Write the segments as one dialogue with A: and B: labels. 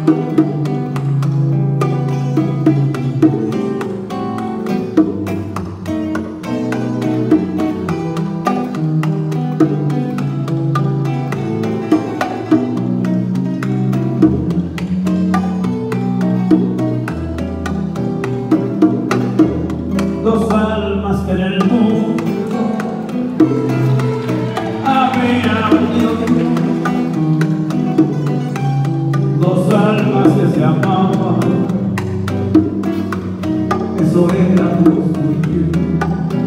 A: Dos almas que en el mundo había unido, dos almas que se amaban, eso era justo y bien.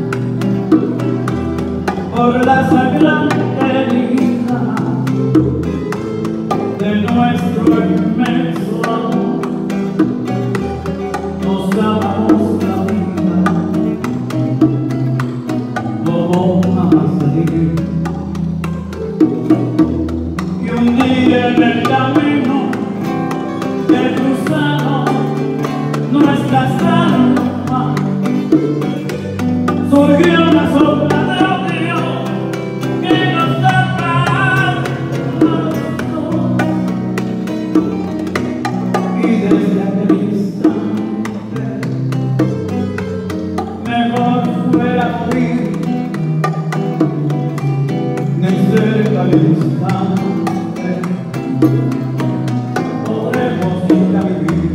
A: Por la sangrante herida de nuestro inmenso amor, nos damos la vida como a seguir. Y un día en el camino que cruzaron nuestras almas, surgió una sombra de odio que nos tapa los dos. Y desde aquel instante mejor fuera morir ni cerca del instante podremos ir a vivir.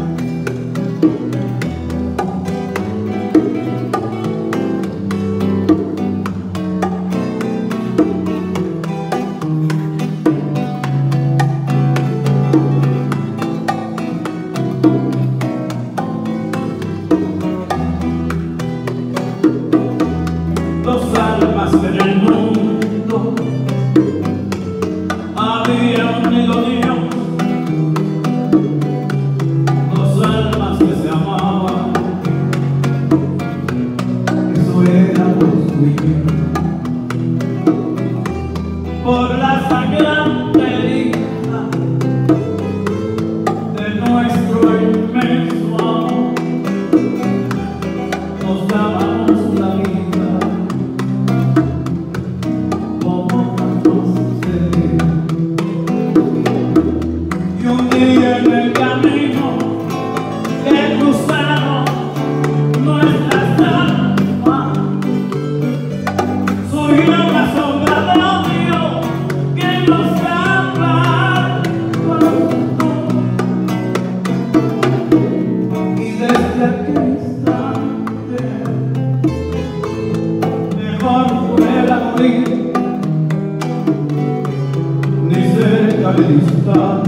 A: Dos almas que en el mundo había unido Dios, dos almas que se amaban, eso era justo y bien. Por la sangrante herida de nuestro inmenso amor, nos dábamos la vida como tantos seres. Y un día en el camino que cruzaron nuestras almas, surgió una sombra de odio que nos tapa los dos. Y desde aquel instante mejor fuera morir ni cerca de distar